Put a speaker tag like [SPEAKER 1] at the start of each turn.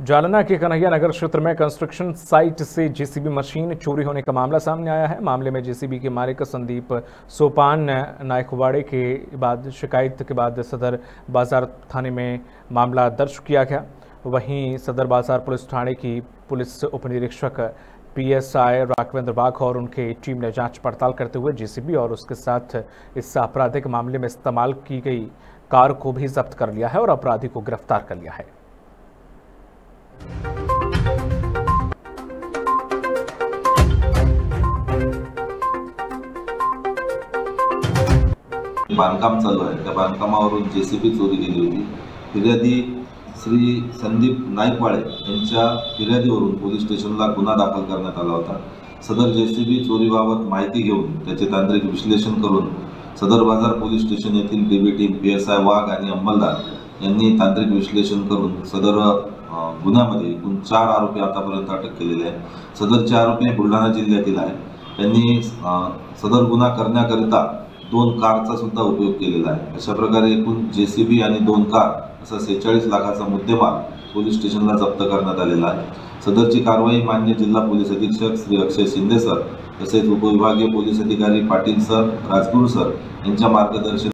[SPEAKER 1] जालना के कन्हैया नगर क्षेत्र में construction site से जेसीबी मशीन चोरी होने का मामला सामने आया है। मामले में जेसीबी के मालिक संदीप सोपान नायकवाड़े के बाद शिकायत के बाद सदर बाजार थाने में मामला दर्ज किया गया। वहीं सदर बाजार पुलिस थाने की पुलिस उप निरीक्षक पीएसआई राघवेंद्र बाघ और उनकी टीम ने जांच पड़ताल करते हुए जेसीबी और उसके साथ इस आपराधिक मामले में इस्तेमाल की गई कार को भी जब्त कर लिया है और अपराधी को गिरफ्तार कर लिया है।
[SPEAKER 2] बांधकाम चालू आहे, त्या बांधकामावरून जेसीबी चोरी गेली होती। फिर्यादी श्री संदीप नायकवाडे यांच्या फिर्यादीवरून पोलीस स्टेशनला गुन्हा दाखल करण्यात आला होता। सदर जेसीबी चोरीबाबत माहिती घेऊन त्याचे तांत्रिक विश्लेषण करून सदर बाजार पोलीस स्टेशन येथील डीबी टीम पीएसआय वाघ आणि अंमलदार यांनी तांत्रिक विश्लेषण करून सदर गुन्ह्यामध्ये एकूण 4 आरोपी आतापर्यंत अटक केलेले आहेत। सदरचे आरोपी बुलढाणा जिल्ह्यातील आहेत। त्यांनी सदर गुन्हा करण्याकरिता 2 कारचा सुद्धा उपयोग केलेला आहे। अशा प्रकारे एकूण जेसीबी आणि 2 कार असा 46 लाखाचा मुद्देमाल पोलीस स्टेशनला जप्त करण्यात आलेला आहे। सदरची कारवाई माननीय जिल्हा पोलीस अधीक्षक श्री अक्षय शिंदे सर तसेच उपविभागीय पोलीस अधिकारी पाटील सर, राजगुरू सर यांच्या मार्गदर्शन